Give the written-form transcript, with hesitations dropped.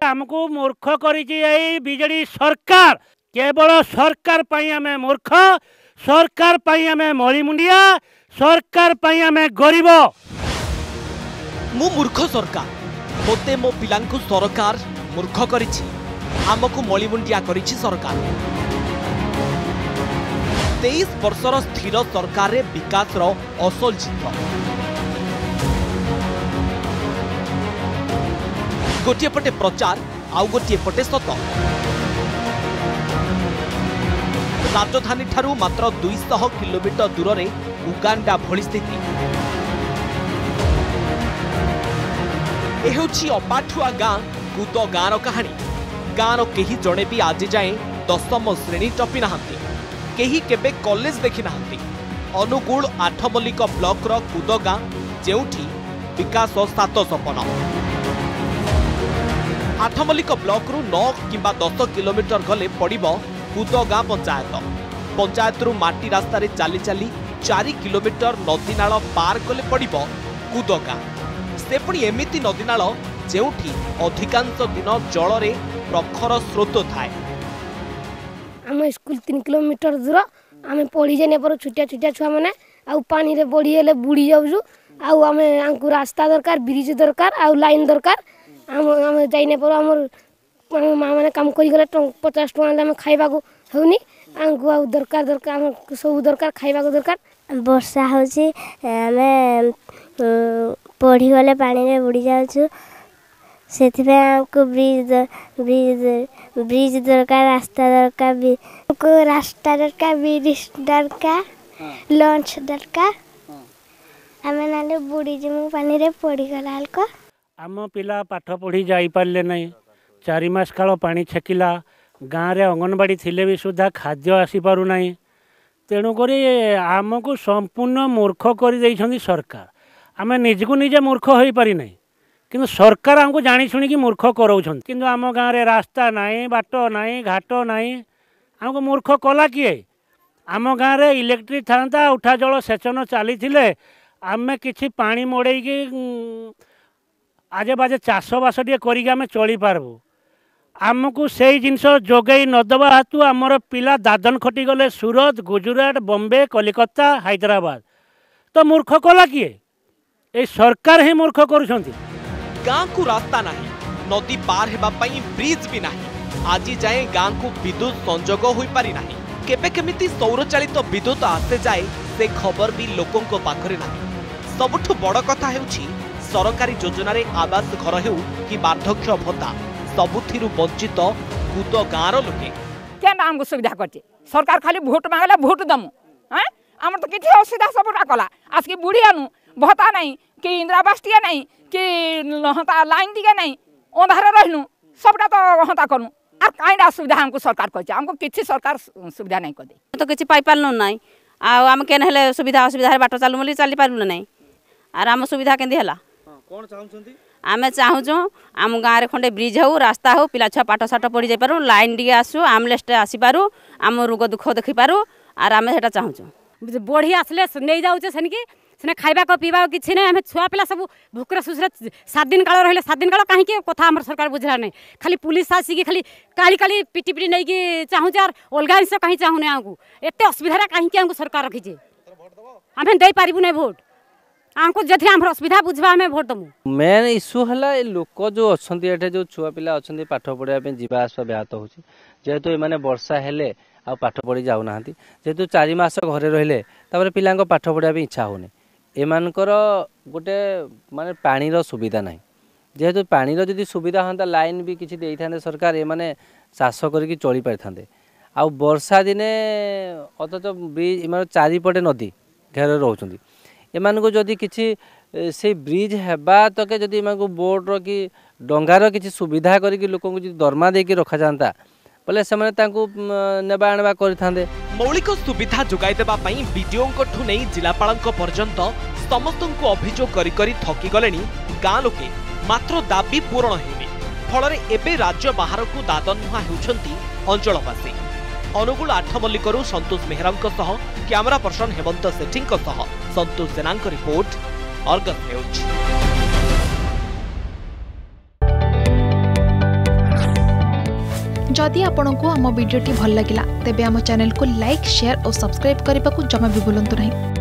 हमको मूर्ख करी बीजेडी सरकार केवल सरकार पाई आमे मूर्ख सरकार पाई आमे मळीमुंडिया सरकार पाई आमे गरीब मु मूर्ख सरकार मोते मो पिलांकु सरकार मूर्ख करिछि आमको मळीमुंडिया करिछि सरकार 23 वर्षर स्थिर सरकार रे विकास रो असल चित्र गोटे पटे प्रचार आउ गोटे पटे सत राजधानी ठारू मात्र 200 किलोमीटर दूर रे उगांडा भली स्थिति एहोछि अपाठुआ गाँ कूद गाँर कहानी गाँर केही जणे भी आज जाए 10म श्रेणी टपी नाहांती केही केबे कॉलेज देखि नाहांती अनुगुल 8 मल्लिक ब्लॉक रो कूद गाँ जेउठी विकास 7 सपन 8 मल्लिक ब्लॉक रु 9 किंबा 10 किलोमीटर गले पड़िबो कूद गाँ पंचायत रु माटी रास्ता रे चाली चाली 4 किलोमीटर नदीनाल पार कले पड़िबो कूद गाँ से पुणी एमिति नदीनाल जेउठी अधिकांश दिन जल रे प्रखर स्रोत थाए आम स्कूल 3 किलोमीटर दूर आम पढ़ी जाने पर छुटिया छुटिया छुआ मैंने आउ पानी रे बड़ी हेले बुड़ी जाऊँ आउ आम आमको रास्ता दरकार ब्रिज दरकार आउ लाइन दरकार आम जाइने पर आम माँ मैंने काम कर 50 टका खाइबा को होनी आमको आउ दरकार दरकार आम सब दरकार खाइबा को दरकार वर्षा होची आम पढ़ी गले पानी रे बुड़ी जाऊँ से ब्रिज ब्रिज दरकार रास्ता दरकार रास्ता दरकार ब्रिज दरकार लंच दरकार आम ना बुड़ी जमु पानी रे पड़ी गला को आम पिला पाठ पढ़ी जाई पारले नहीं 4 मास काल पानी छेकिला गाँव रे अंगनवाड़ी थिले भी सुधा खाद्य आसी पारु नहीं तेणुक आमको संपूर्ण मूर्ख कर देइछंदी सरकार आम निजको निजे मूर्ख हो पारि नहीं किंतु सरकार हमको जानी शुणी मूर्ख कराउछंती किंतु आम गाँव रे रास्ता नहीं बाट नहीं घाट नहीं हमको मूर्ख कला किए आम गाँव रे इलेक्ट्रिक था उठा जल सेचन चली आमे किछि पानी मोड़ेकी आजे बाजे चाष बास टे करें चली पारबू आमको से जिनस जोगई नदबा हेतु आमर पिला दादन खटी गले सूरत गुजरात बॉम्बे कलिकता हैदराबाद तो मूर्ख कला किए ए सरकार ही मूर्ख करुछंती गाँ को रास्ता नहीं नदी पार हेबा पई ब्रिज भी नहीं आज जाए गाँ को विद्युत संजोग होई पारि नहीं केबे केमिति सौर चालित विद्युत आसे जाए से खबर भी लोकों को पाखरे नहीं सबुठ बड़ कथा हेउछि सरकारी योजना रे आवास घर हेउ कि वार्धक्य भत्ता सबुथिरु वंचित कूद गाँर लोके केन हमको सुविधा करते सरकार खाली भोट मांगला भोट दमु हैं हमर तो किछि असुविधा सबटा कला आज की बुढ़ी आनु भत्ता नहीं कि इंदिरावास टिया नहीं कि हता लाइन टिया नहीं अंधार रहनु सबटा तो हता करू आर काइंडा सुविधा हमको सरकार करছে हमको किछि सरकार सुविधा नहीं कर दे तो किछि पाई पालनु नाही आ हम केन हेले सुविधा असुविधा रे बाटो चालू मली चली पारनु नाही आर हम सुविधा केंदी हला कोन चाहुछंती आमे चाहूँ आम गाँव में खंडे ब्रिज हो रास्ता हो पिला छुआ पाठ साठ पढ़ी जाई पारू लाइन टे आसू आम्बुलेंस आसी पारू आम रोग दुख देखी पारू आर आमे सेटा चाहूँ बढ़ी आसले नहीं जाऊे सेनिकी सेने खाइबा को पीवा किसी नहीं आम छुआ पिला सब भूकरे सुसरे 7 दिन काल रहिले 7 दिन काल कहीं कथा आम सरकार बुझला नहीं खाली पुलिस आसिकी खाली काली काली पिटी पिटी नहीं कि चाहूँ आर अलग जिन कहीं चाहूँ आमको एत असुविधा कहीं आमको सरकार रखीचे आम दे पारू नहीं भोट आमको जथि आम असुविधा बुझवा आम भोट दमु मेन इश्यू है लोक जो अच्छा ये जो छुआ पिला अच्छा पाठ पढ़ा जावा आसवा व्याहत हो जेहेतु ये वर्षा हेले आ पाठ पढ़ी जाऊना जेहेतु 4 मास घरे रहिले पिला पाठ पढ़ा इच्छा होनी एमानकर गोटे माने पानीर सुविधा ना जेहेतु पानीर जदि सुविधा हाँ लाइन भी किसी दे था सरकार ये चाष करके चली पारि था आ वर्षा दिने अथच ब्रिज इन चारिपटे नदी घेर रोच एमानको जदि किछि से ब्रिज हेबा तके जदि एमानको बोट रो कि डंगार किछि सुविधा करिकि लोक को दरमा देकी रखा जाता बोले से नेबा आणबा करिथांदे मौलिक सुविधा जोगाई देबा पई बीडीओंकठु नै जिलापालंक पर्यंत समस्तंको अभियोग करी करी थकी गलेनी गाँ लोके मात्र दाबी पूरण हेउनी फलरे एबे राज्य बाहर को दादन मुहा हेउछंती अंचलवासी अनुगुल 8 मल्लिकरू संतोष मेहरांक सह कैमरा पर्सन हेमंत सेठींक सह संतोष सेनांक रिपोर्ट अर्गस न्यूज। जदि आपंक आम भिडी भल लगा तेब आम चैनल को लाइक शेयर और सब्सक्राइब करने को जमा भी भूलु नहीं।